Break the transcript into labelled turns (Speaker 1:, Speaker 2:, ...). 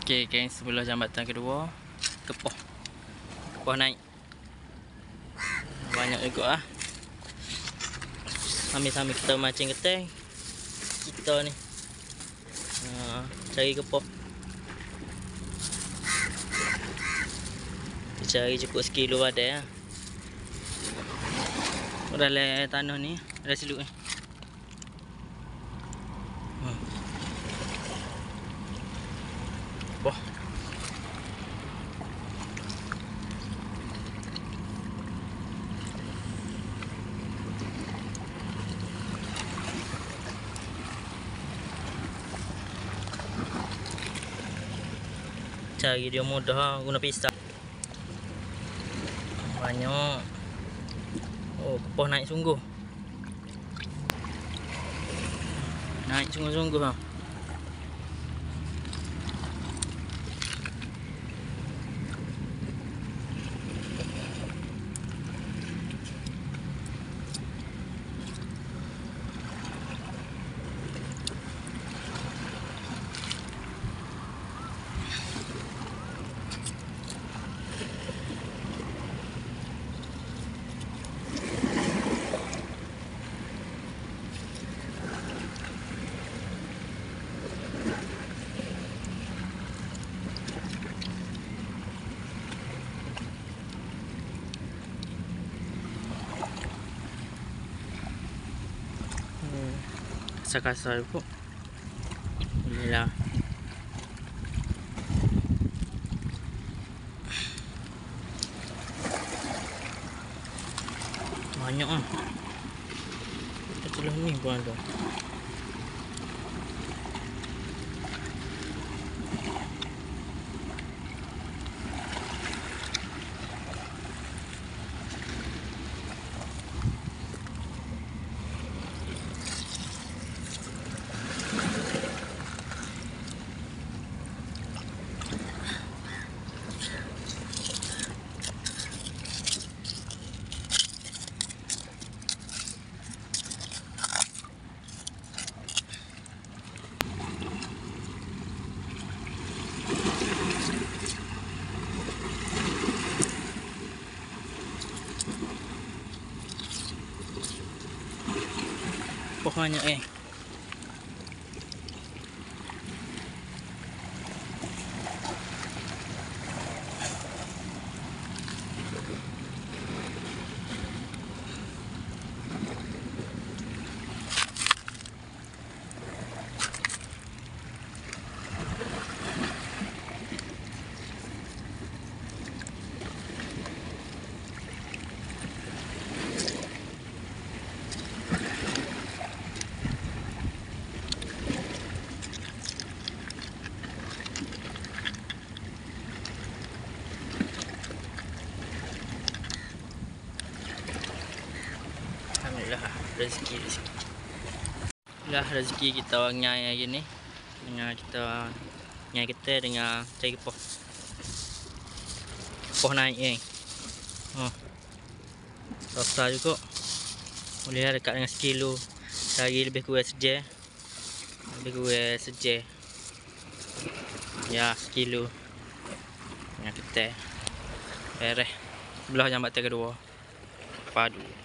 Speaker 1: Okey geng, sebelah jambatan kedua kepoh naik banyak juga ah. Sambil-sambil kita mancing getih kita ni cari kepoh, cari cukup sekilo ada ya. Dalam tanah ni ada siluk ni. Wah. Cari dia mudah guna pisau. Banyak. Oh, kepoh naik sungguh. Naik sungguh-sungguh ha. Kasar-kasar pun boleh lah. Banyak ah. Itulah ni pun ada. Pokoknya alhamdulillah rezeki lah, rezeki kita orang nyai hari ni dengan kita nyai kita dengan cari kepoh naik besar juga, boleh lah dekat dengan sekilo, cari lebih kurang seje ya, sekilo dengan kita beres. Sebelah jambatan kedua padu.